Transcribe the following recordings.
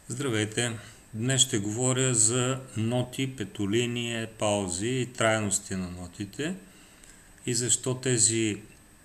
Здравейте! Днес ще говоря за ноти, петолиние, паузи и трайности на нотите и защо тези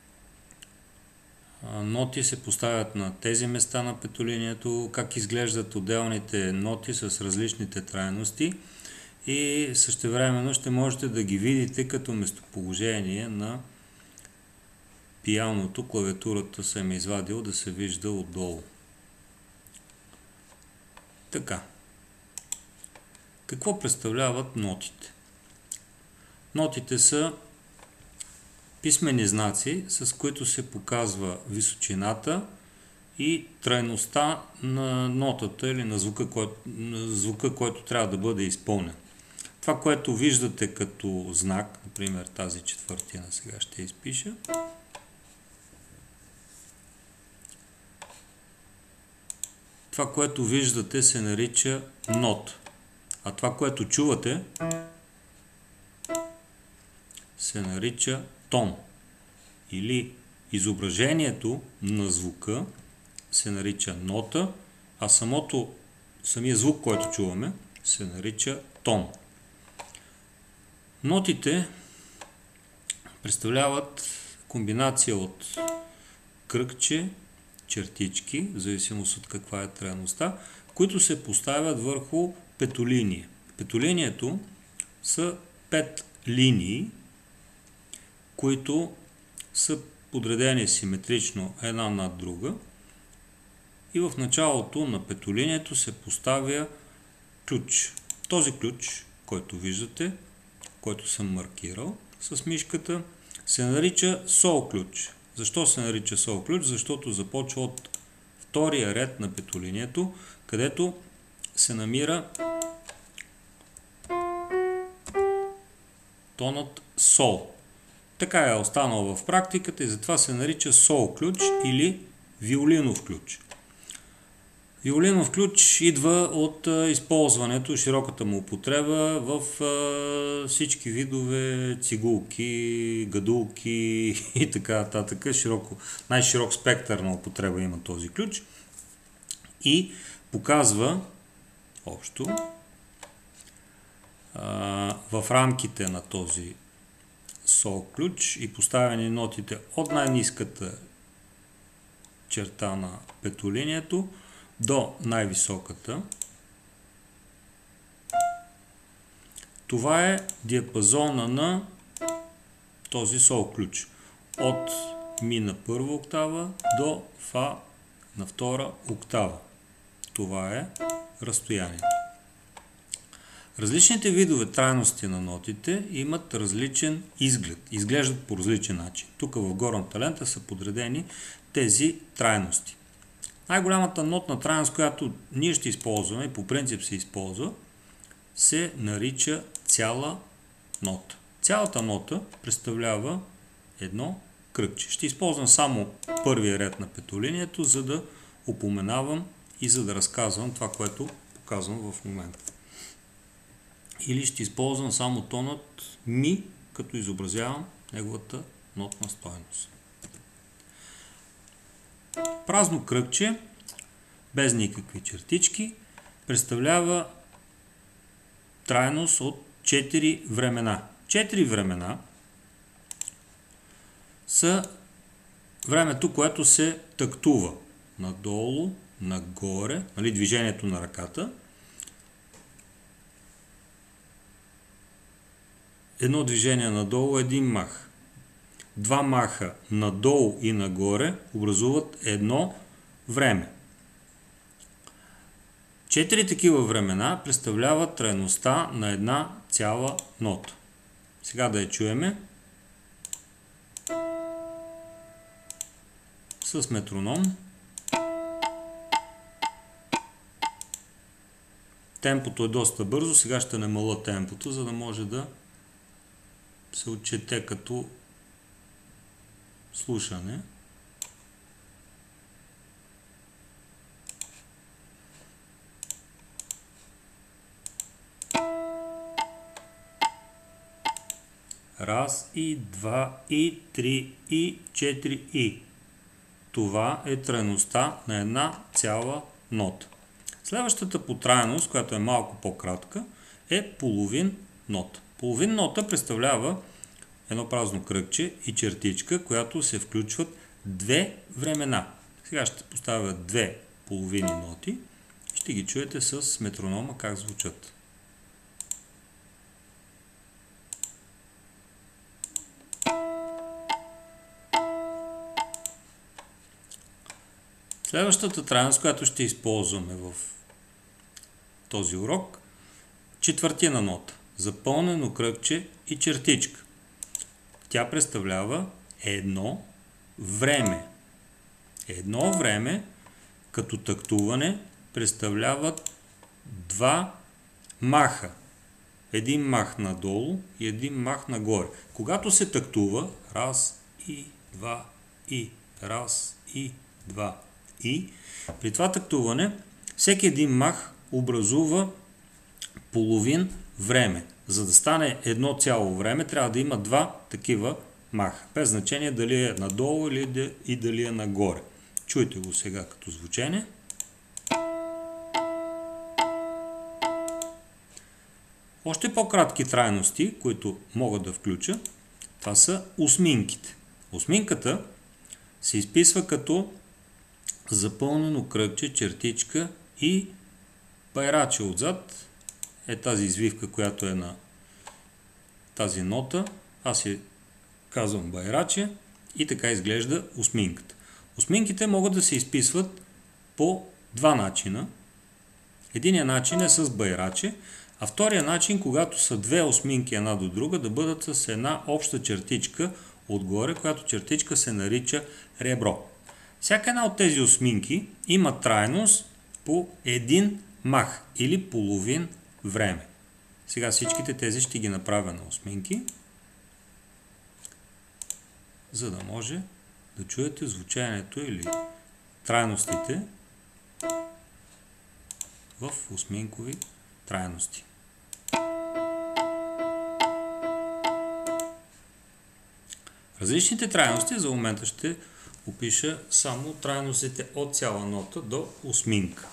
ноти се поставят на тези места на петолинието, как изглеждат отделните ноти с различните трайности и същевременно ще можете да ги видите като местоположение на пианото. Клавиатурата съм извадил да се вижда отдолу. Така. Какво представляват нотите? Нотите са писмени знаци, с които се показва височината и трайността на нотата или на звука, който трябва да бъде изпълнен. Това, което виждате като знак, например тази четвъртина, сега ще изпиша. Това, което виждате, се нарича нот. А това, което чувате, се нарича тон. Или изображението на звука се нарича нота, а самия звук, който чуваме, се нарича тон. Нотите представляват комбинация от кръгче, чертички, в зависимост от каква е трайността, които се поставят върху петолиние. Петолинието са 5 линии, които са подредени симетрично една над друга и в началото на петолинието се поставя ключ. Този ключ, който виждате, който съм маркирал с мишката, се нарича сол ключ. Защо се нарича сол ключ? Защото започва от втория ред на петолинието, където се намира тонът сол. Така е останал в практиката и затова се нарича сол ключ или виолинов ключ. Виолинов ключ идва от използването, широката му употреба в всички видове цигулки, гадулки и така нататък. Най-широк спектър на употреба има този ключ и показва общо в рамките на този сол ключ и поставяни нотите от най-ниската черта на петолинието до най-високата. Това е диапазона на този сол ключ. От ми на първа октава до фа на втора октава. Това е разстоянието. Различните видове трайности на нотите имат различен изглед. Изглеждат по различен начин. Тук в горната лента са подредени тези трайности. Най-голямата нотна трайност, която ние ще използваме и по принцип се използва, се нарича цяла нота. Цялата нота представлява едно кръгче. Ще използвам само първия ред на петолинието, за да упоменавам и за да разказвам това, което показвам в момента. Или ще използвам само тонът ми, като изобразявам неговата нотна стойност. Празно кръгче, без никакви чертички, представлява трайност от 4 времена. 4 времена са времето, което се тактува надолу, нагоре, движението на ръката. Едно движение надолу, един мах. Два маха надолу и нагоре образуват едно време. 4 такива времена представляват трайността на една цяла нота. Сега да я чуеме с метроном. Темпото е доста бързо, сега ще намаля темпото, за да може да се отчете като слушане. Раз и два и три и четири и. Това е трайността на една цяла нота. Следващата потрайност, която е малко по-кратка, е половин нота. Половин нота представлява едно празно кръгче и чертичка, която се включват две времена. Сега ще поставя две половини ноти и ще ги чуете с метронома как звучат. Следващата трайност, която ще използваме в този урок, четвъртина нота, запълнено кръгче и чертичка. Тя представлява едно време. Едно време като тактуване представляват два маха. Един мах надолу и един мах нагоре. Когато се тактува, раз и два и, раз и два и, при това тактуване всеки един мах образува половин време. За да стане едно цяло време, трябва да има два такива маха. Без значение дали е надолу или дали е нагоре. Чуйте го сега като звучение. Още по-кратки трайности, които могат да включа, това са осминките. Осминката се изписва като запълнено кръгче, чертичка и байраче отзад. Е тази извивка, която е на тази нота. Аз я казвам байраче и така изглежда осминката. Осминките могат да се изписват по два начина. Единият начин е с байраче, а втория начин, когато са две осминки една до друга, да бъдат с една обща чертичка отгоре, която чертичка се нарича ребро. Всяка една от тези осминки има трайност по един мах или половин време. Сега всичките тези ще ги направя на осминки, за да може да чуете звучението или трайностите в осминкови трайности. Различните трайности за момента ще опиша само трайностите от цяла нота до осминка.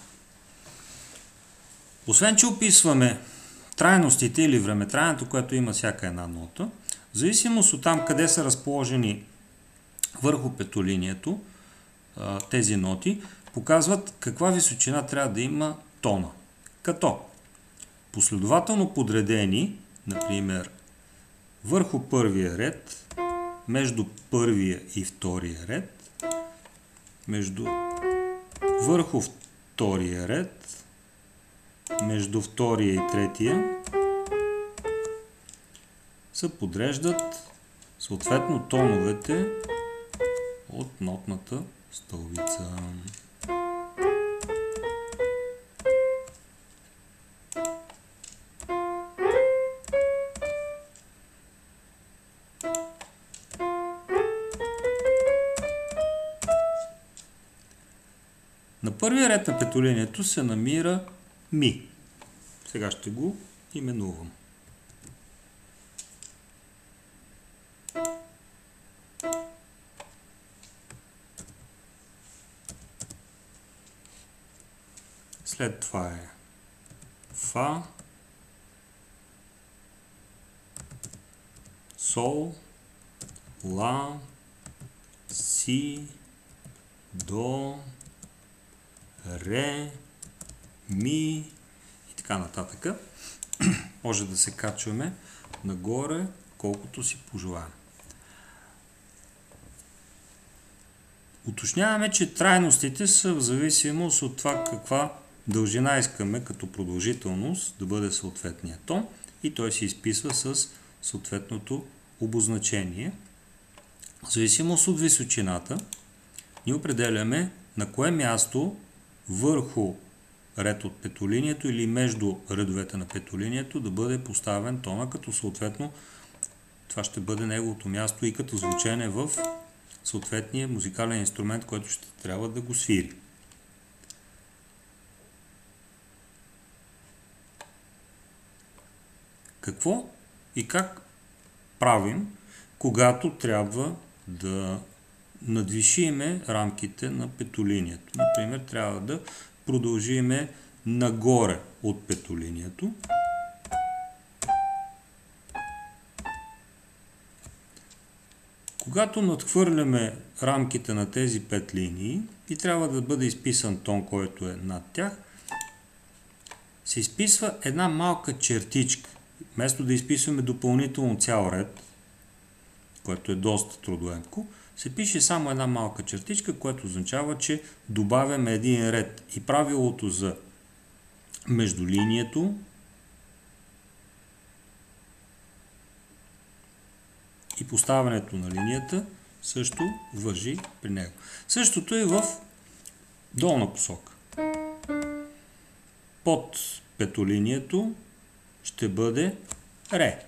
Освен че описваме трайностите или времетраенето, което има всяка една нота, в зависимост от там къде са разположени върху петолинието, тези ноти показват каква височина трябва да има тона. Като последователно подредени, например, върху първия ред, между първия и втория ред, върху втория ред, между втория и третия, се подреждат съответно тоновете от нотната стълбица. На първия ред на петолинието се намира ми. Сега ще го именувам. След това е фа, сол, ла, си, до, ре, ми и така нататък. Може да се качваме нагоре, колкото си пожелаем. Уточняваме, че трайностите са в зависимост от това каква дължина искаме като продължителност да бъде съответния тон и той се изписва с съответното обозначение. В зависимост от височината ние определяме на кое място върху ред от петолинието или между редовете на петолинието да бъде поставен тона, като съответно това ще бъде неговото място и като звучене в съответния музикален инструмент, който ще трябва да го свири. Какво и как правим, когато трябва да надвишиме рамките на петолинието? Например, трябва да продължиме нагоре от петолинието. Когато надхвърляме рамките на тези 5 линии и трябва да бъде изписан тон, който е над тях, се изписва една малка чертичка. Вместо да изписваме допълнително цял ред, което е доста трудоемко, се пише само една малка чертичка, което означава, че добавяме един ред. И правилото за междулинието и поставянето на линията също важи при него. Същото и в долна посока. Под петолинието ще бъде ре.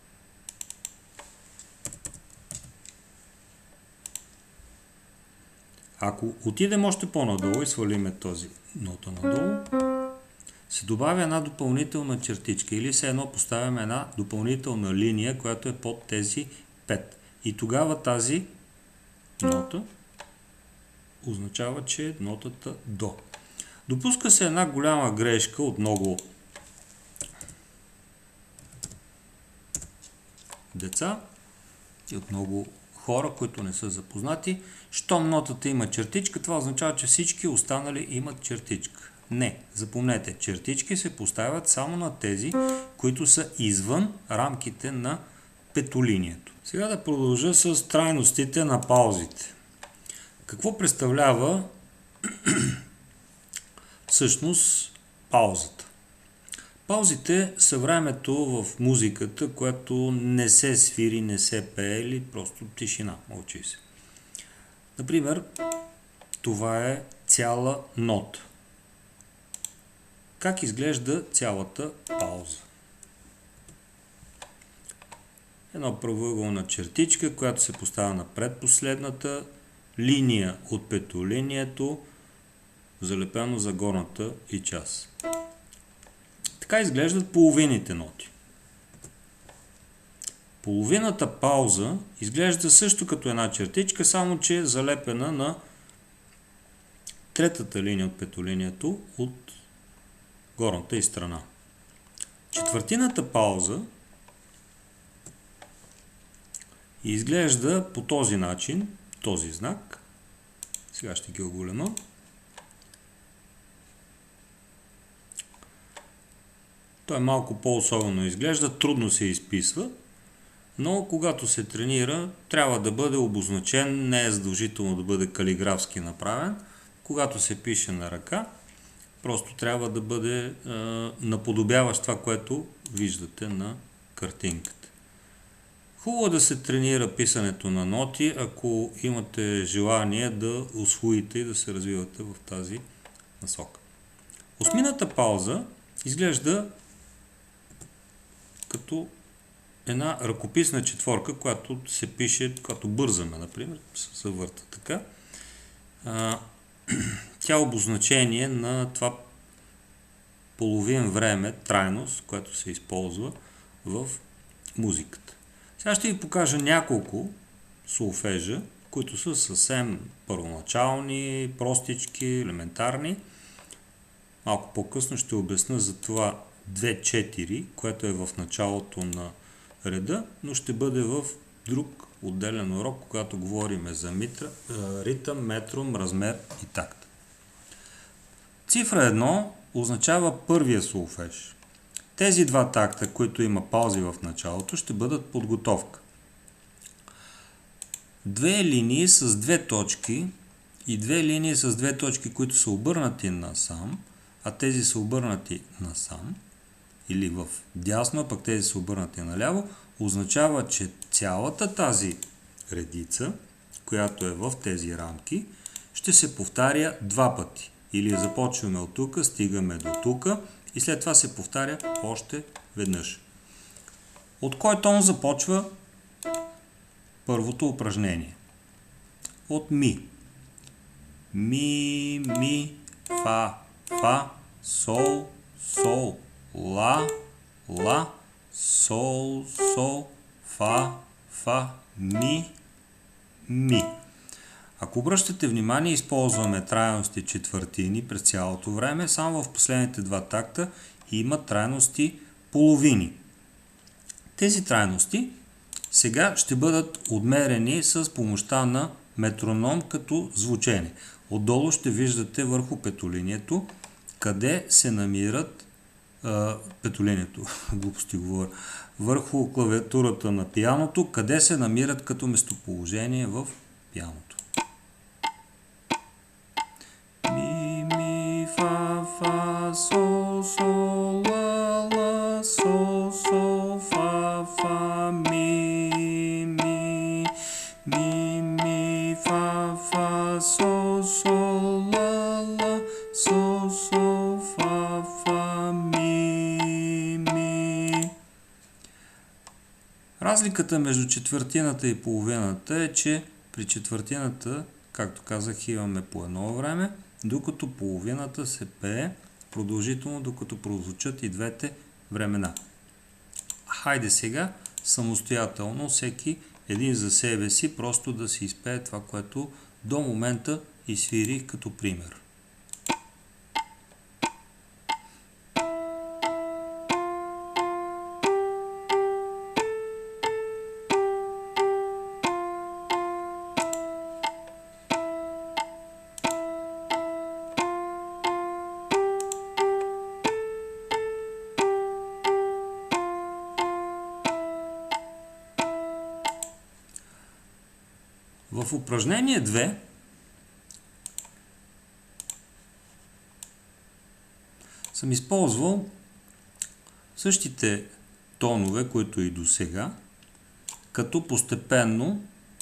Ако отидем още по-надолу и свалиме този нота надолу, се добавя една допълнителна чертичка или все едно поставяме една допълнителна линия, която е под тези 5. И тогава тази нота означава, че е нотата до. Допуска се една голяма грешка от много деца и от много хора, които не са запознати. Щом нотата има чертичка, това означава, че всички останали имат чертичка. Не, запомнете, чертички се поставят само на тези, които са извън рамките на петолинието. Сега да продължа с трайностите на паузите. Какво представлява всъщност паузата? Паузите са времето в музиката, което не се свири, не се пее или просто тишина, мълчи се. Например, това е цяла нота. Как изглежда цялата пауза? Една правоъгълна чертичка, която се поставя на предпоследната линия от петолинието, залепено за горната и част. Така изглеждат половините ноти. Половината пауза изглежда също като една чертичка, само че е залепена на третата линия от петолинието от горната и страна. Четвъртината пауза изглежда по този начин, този знак. Сега ще ги оголема. Той малко по-особено изглежда, трудно се изписва, но когато се тренира, трябва да бъде обозначен, не е задължително да бъде калиграфски направен. Когато се пише на ръка, просто трябва да бъде наподобяващ това, което виждате на картинката. Хубаво е да се тренира писането на ноти, ако имате желание да усвоите и да се развивате в тази насока. Осмината пауза изглежда като една ръкописна четворка, която се пише, когато бързаме, например, се върта така. Тя е обозначение на това половин време, трайност, което се използва в музиката. Сега ще ви покажа няколко солфежа, които са съвсем първоначални, простички, елементарни. Малко по-късно ще обясня за това 2-4, което е в началото на реда, но ще бъде в друг отделен урок, когато говорим за ритъм, метрум, размер и такт. Цифра 1 означава първия солфеж. Тези два такта, които има паузи в началото, ще бъдат подготовка. Две линии с две точки и две линии с две точки, които са обърнати насам, а тези са обърнати насам, или в дясно, а пък тези са обърнати наляво, означава, че цялата тази редица, която е в тези рамки, ще се повтаря два пъти. Или започваме от тук, стигаме до тук и след това се повтаря още веднъж. От кой тон започва първото упражнение? От ми. Ми, ми, фа, фа, сол, сол, ла, ла, сол, сол, фа, фа, ми, ми. Ако обръщате внимание, използваме трайности четвъртини през цялото време, само в последните два такта има трайности половини. Тези трайности сега ще бъдат отмерени с помощта на метроном като звучене. Отдолу ще виждате върху петолинието къде се намират петолинието, глупости говоря, върху клавиатурата на пианото, къде се намират като местоположение в пианото. Ми, ми, фа, фа, сол, сол, ла, ла, сол, сол, фа, фа, ми, ми, ми, ми, фа, фа, сол, сол, ла, ла, сол, сол, фа, фа, ми, ми. Разликата между четвъртината и половината е, че при четвъртината, както казах, имаме по едно време, докато половината се пее продължително, докато прозвучат и двете времена. Хайде сега самостоятелно всеки един за себе си просто да си изпее това, което до момента изсвирих като пример. В упражнение 2 съм използвал същите тонове, които и до сега, като постепенно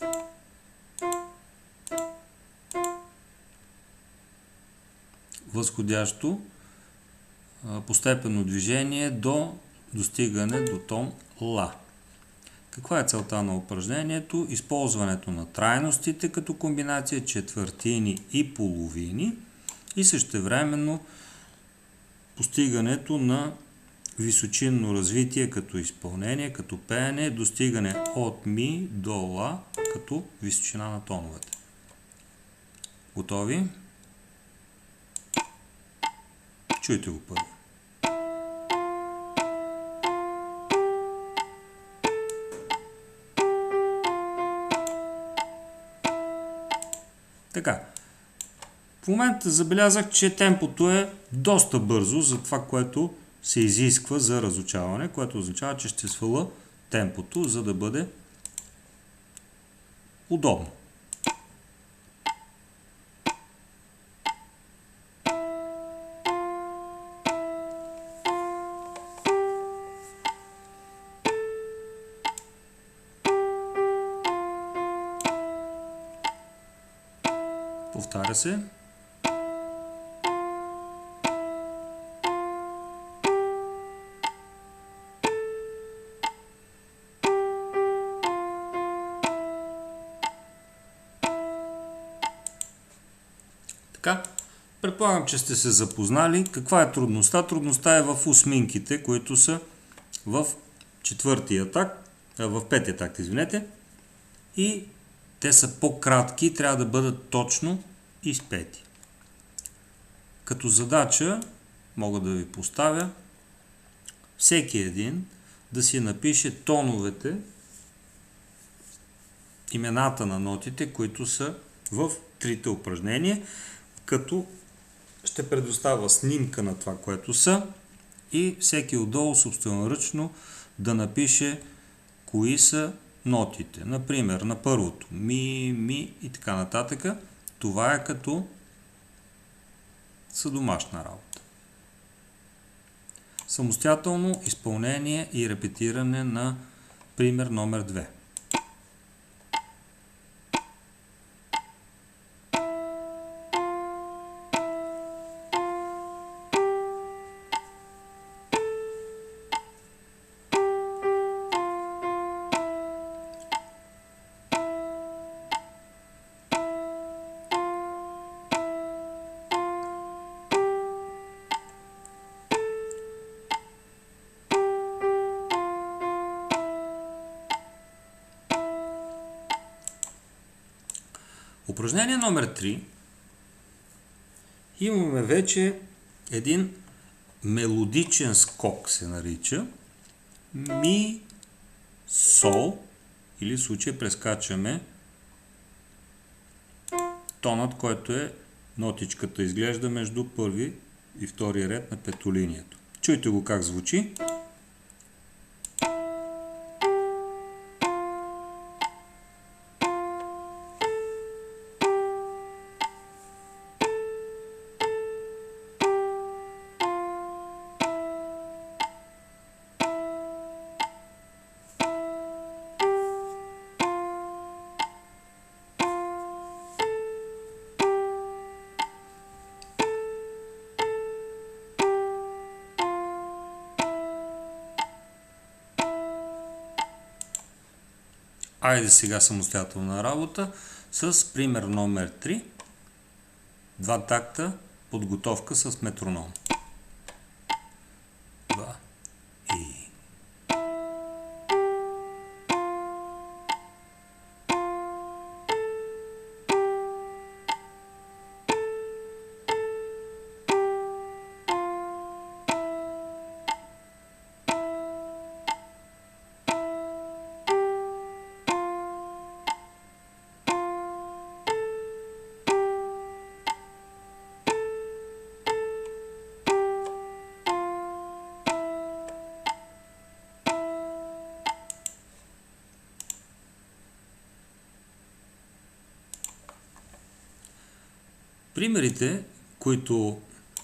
възходящо постепенно движение до достигане до тон ла. Каква е целта на упражнението? Използването на трайностите като комбинация четвъртини и половини и същевременно постигането на височинно развитие като изпълнение, като пеене, достигане от ми до ла като височина на тоновете. Готови? Чуйте го първо. Така, в момента забелязах, че темпото е доста бързо за това, което се изисква за разучаване, което означава, че ще сваля темпото, за да бъде удобно. Повтаря се. Така, предполагам, че сте се запознали. Каква е трудността? Трудността е в осминките, които са в четвъртия такт, в петия такт, извинете. И те са по-кратки, трябва да бъдат точно изпети. Като задача мога да ви поставя всеки един да си напише тоновете, имената на нотите, които са в трите упражнения, като ще предоставя снимка на това, което са и всеки отдолу собственоръчно да напише кои са нотите. Например, на първото ми, ми и така нататък. Това е като съдомашна работа. Самостоятелно изпълнение и репетиране на пример номер 2. Упражнение номер 3. Имаме вече един мелодичен скок, се нарича. Ми, сол, или в случай прескачаме тонът, който е нотичката, изглежда между първи и втори ред на петолинията. Чуйте го как звучи. Айде сега самостоятелна работа с пример номер 3. 2 такта, подготовка с метроном. 2 и... Примерите, които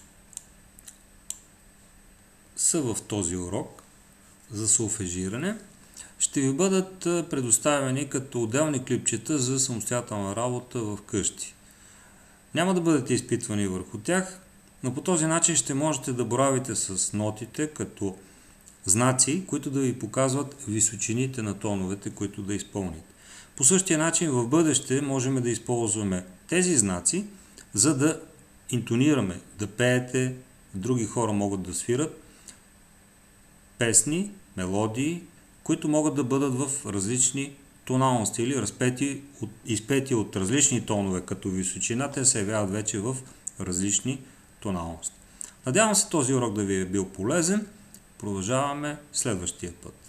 са в този урок за солфежиране, ще ви бъдат предоставени като отделни клипчета за самостоятелна работа в къщи. Няма да бъдете изпитвани върху тях, но по този начин ще можете да боравите с нотите като знаци, които да ви показват височините на тоновете, които да изпълните. По същия начин в бъдеще можем да използваме тези знаци, за да интонираме, да пеете, други хора могат да свират песни, мелодии, които могат да бъдат в различни тоналности или изпети от различни тонове като височина, те се явяват вече в различни тоналности. Надявам се този урок да ви е бил полезен. Продължаваме следващия път.